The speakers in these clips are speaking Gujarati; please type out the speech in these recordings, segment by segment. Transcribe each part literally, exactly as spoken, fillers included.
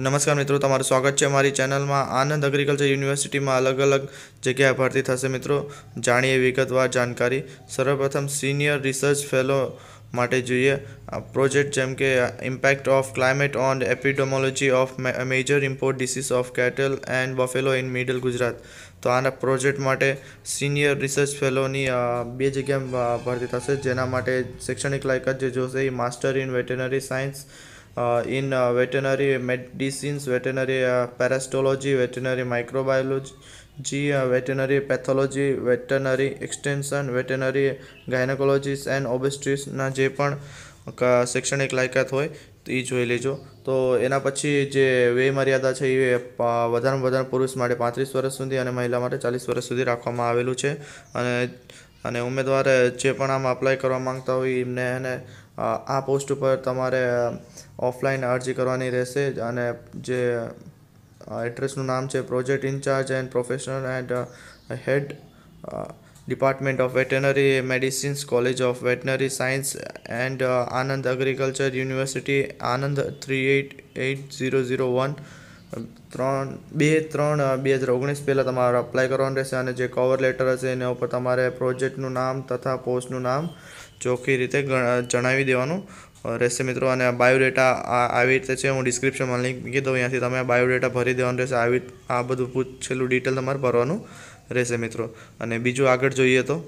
नमस्कार मित्रों, તમારું સ્વાગત છે અમારી ચેનલમાં। આનંદ એગ્રીકલ્ચર યુનિવર્સિટીમાં અલગ અલગ જગ્યાએ ભરતી થશે મિત્રો। જાણીએ વિગતવાર जानकारी। સર્વપ્રથમ સિનિયર રિસર્ચ ફેલો માટે જોઈએ પ્રોજેક્ટ જેમ કે impact of climate on epidemiology of major import disease of cattle and buffalo in middle Gujarat. તો આના પ્રોજેક્ટ માટે સિનિયર રિસર્ચ ફેલોની બે જગ્યા ભરતી થશે, જેના માટે શૈક્ષણિક લાયકાત જે જોશે એ master in veterinary science Uh, in uh, veterinary medicines, veterinary uh, parasitology, veterinary microbiology, uh, veterinary pathology, veterinary extension, veterinary gynecology and obstetrics ના જે પણ શૈક્ષણિક લાયકાત હોય તો એ જોઈ લેજો। તો એના પછી જે વે મર્યાદા છે એ વધારેમાં વધારે પુરુષ માટે પાંત્રીસ વર્ષ સુધી અને મહિલા માટે ચાલીસ વર્ષ સુધી રાખવામાં આવેલું છે। અને અને ઉમેદવાર જે પણ આમાં અપ્લાય કરવા માંગતા હોય એમને એને આ પોસ્ટ ઉપર તમારે ઓફલાઈન અરજી કરવાની રહેશે। અને જે એડ્રેસનું નામ છે project in charge and professional and head department of veterinary medicines, college of veterinary science and Anand agriculture university, Anand three eight eight zero zero one ત્રણ બે ત્રણ બે હજાર ઓગણીસ પહેલાં તમારે અપ્લાય કરવાનું રહેશે। અને જે કવર લેટર હશે એના ઉપર તમારે પ્રોજેક્ટનું નામ તથા પોસ્ટનું નામ ચોખ્ખી રીતે જણાવી દેવાનું રહેશે મિત્રો। અને બાયોડેટા આવી રીતે છે, હું ડિસ્ક્રિપ્શનમાં લિંક મૂકી દઉં, ત્યાંથી તમે બાયોડેટા ભરી દેવાનું રહેશે। આવી આ બધું પૂછેલું ડિટેલ તમારે ભરવાનું રહેશે મિત્રો। અને બીજું આગળ જોઈએ તો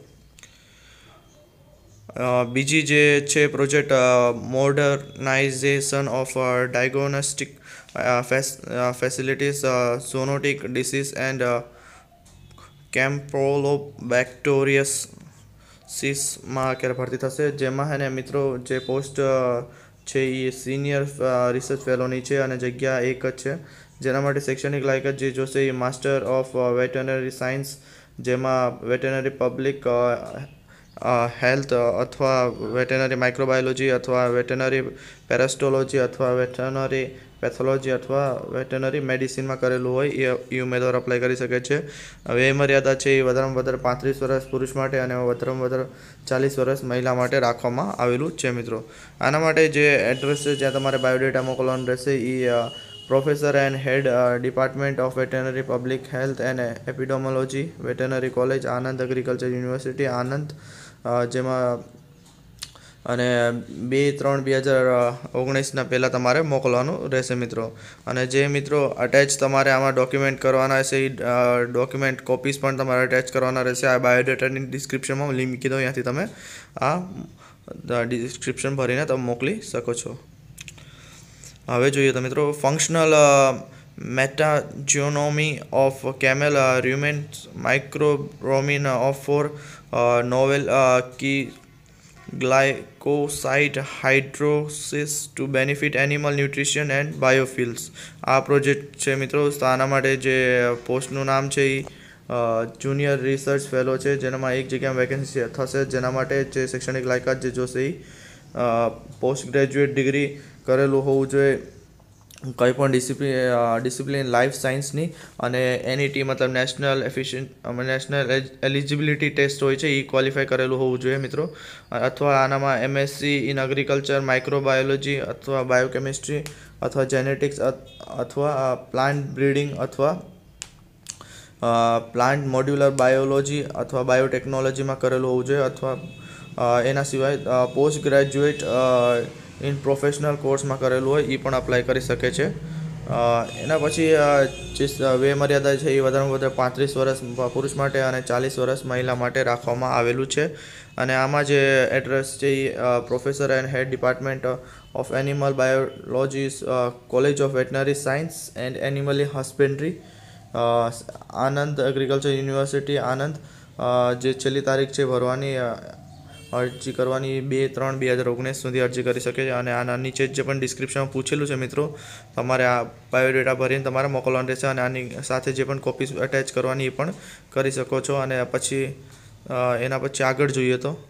બીજી જે છે project modernisation of diagnostic facilities zoonotic disease and કેમ્પ્રોલોબેક્ટોરિયસ સીસમાં ક્યારે ભરતી થશે, જેમાં હે ને મિત્રો જે પોસ્ટ છે એ સિનિયર રિસર્ચ ફેલોની છે અને જગ્યા એક જ છે। જેના માટે શૈક્ષણિક લાયકાત જે જોશે એ માસ્ટર ઓફ વેટરનરી સાયન્સ, જેમાં વેટરનરી પબ્લિક હેલ્થ અથવા વેટરનરી માઇક્રોબાયોલોજી અથવા વેટરનરી પેરાસ્ટોલોજી અથવા વેટરનરી પેથોલોજી અથવા વેટરનરી મેડિસિનમાં કરેલું હોય એ ઉમેદવાર અપ્લાય કરી શકે છે। હવે એ મર્યાદા છે એ વધારેમાં વધારે પાંત્રીસ વર્ષ પુરુષ માટે અને વધારેમાં વધારે ચાલીસ વર્ષ મહિલા માટે રાખવામાં આવેલું છે મિત્રો। આના માટે જે એડ્રેસ છે જ્યાં તમારે બાયોડેટા મોકલવાનું રહેશે એ professor and head department of veterinary public health and epidemiology, veterinary college, Anand agriculture university, Anand, જેમાં અને બે ત્રણ બે હજાર ઓગણીસના પહેલાં તમારે મોકલવાનું રહેશે મિત્રો। અને જે મિત્રો અટેચ તમારે આમાં ડોક્યુમેન્ટ કરવાના હશે એ ડોક્યુમેન્ટ કોપીસ પણ તમારે અટેચ કરવાના રહેશે। આ બાયોડેટાની ડિસ્ક્રિપ્શનમાં લિંક મૂકી દઉં, ત્યાંથી તમે આ ડિસ્ક્રિપ્શન ભરીને તમે મોકલી શકો છો। હવે જોઈએ તો મિત્રો functional metagenomics of camel rumens microbiome of for novel key glycoside hydrolases to benefit animal nutrition and biofuels આ પ્રોજેક્ટ છે મિત્રો। તો આના માટે જે પોસ્ટનું નામ છે એ જુનિયર રિસર્ચ ફેલો છે, જેનામાં એક જગ્યામાં વેકેન્સી થશે। જેના માટે જે શૈક્ષણિક લાયકાત જે જોશે એ પોસ્ટ ગ્રેજ્યુએટ ડિગ્રી કરેલું હોવું જોઈએ, કંઈ પણ ડિસિપ્લિન ડિસિપ્લિન લાઈફ સાયન્સની, અને એનઈટી મતલબ national efficient national eligibility test હોય છે એ ક્વોલિફાય કરેલું હોવું જોઈએ મિત્રો। અથવા આનામાં એમએસસી ઇન એગ્રીકલ્ચર, માઇક્રોબાયોલોજી અથવા બાયોકેમિસ્ટ્રી અથવા જેનેટિક્સ અથવા પ્લાન્ટ બ્રીડિંગ અથવા પ્લાન્ટ મોડ્યુલર બાયોલોજી અથવા બાયોટેકનોલોજીમાં કરેલું હોવું જોઈએ। અથવા એના સિવાય પોસ્ટ ગ્રેજ્યુએટ ઇન પ્રોફેશનલ કોર્સમાં કરેલું હોય એ પણ અપ્લાય કરી શકે છે। એના પછી જે વે મર્યાદા છે એ વધારેમાં વધારે પાંત્રીસ વર્ષ પુરુષ માટે અને ચાલીસ વર્ષ મહિલા માટે રાખવામાં આવેલું છે। અને આમાં જે એડ્રેસ છે એ professor and head department of animal biology, college of veterinary science and animal husbandry, Anand agriculture university, Anand, જે છેલ્લી તારીખ છે ભરવાની અરજી કરવાની બે ત્રણ બે હજાર ઓગણીસ સુધી અરજી કરી શકે છે। અને આના નીચે જે પણ ડિસ્ક્રિપ્શનમાં પૂછેલું છે મિત્રો, તમારે આ બાયોડેટા ભરીને તમારે મોકલવાનું રહેશે। અને આની સાથે જે પણ કોપીઝ અટેચ કરવાની એ પણ કરી શકો છો। અને પછી એના પછી આગળ જોઈએ તો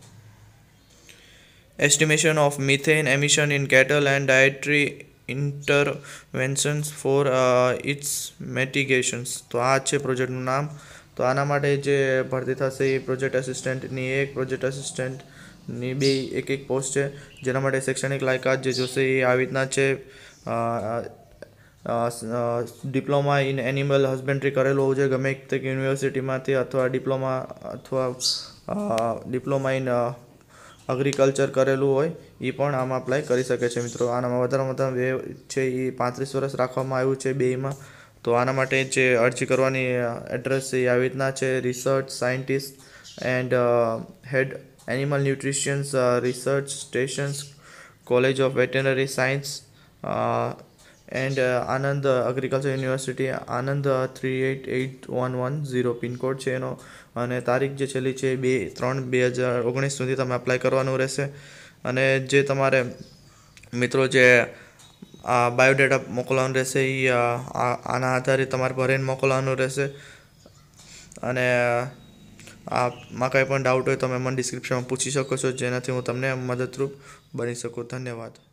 estimation of methane emission in cattle and dietary interventions for its mitigations. તો આ છે પ્રોજેક્ટનું નામ। તો આના માટે જે ભરતી થશે એ પ્રોજેક્ટ આસિસ્ટન્ટની એક, પ્રોજેક્ટ આસિસ્ટન્ટની બે એક એક પોસ્ટ છે। જેના માટે શૈક્ષણિક લાયકાત જે જોશે એ આવી રીતના છે। ડિપ્લોમા ઇન એનિમલ હસબન્ડરી કરેલું હોવું જોઈએ ગમે તે યુનિવર્સિટીમાંથી, અથવા ડિપ્લોમા અથવા ડિપ્લોમા ઇન એગ્રીકલ્ચર કરેલું હોય એ પણ આમાં અપ્લાય કરી શકે છે મિત્રો. આનામાં વધારેમાં વધારે વે છે એ પાંત્રીસ વર્ષ રાખવામાં આવ્યું છે બેયમાં. તો આના માટે જે અરજી કરવાની એડ્રેસ છે એ આવી રીતના છે: research scientist and head animal nutritions research stations, college of veterinary science and Anand agriculture university, Anand three eight eight one one zero pin code છે એનો. અને તારીખ જે છેલ્લી છે બે ત્રણ બે હજાર ઓગણીસ સુધી તમે અપ્લાય કરવાનું રહેશે. અને જે તમારે મિત્રો જે આ બાયોડેટા મોકલવાનું રહેશે એ આના આધારે તમારે ભરીને મોકલવાનું રહેશે. અને આમાં કંઈ પણ ડાઉટ હોય તો તમે મને ડિસ્ક્રિપ્શનમાં પૂછી શકો છો, જેનાથી હું તમને મદદરૂપ બની શકું. ધન્યવાદ.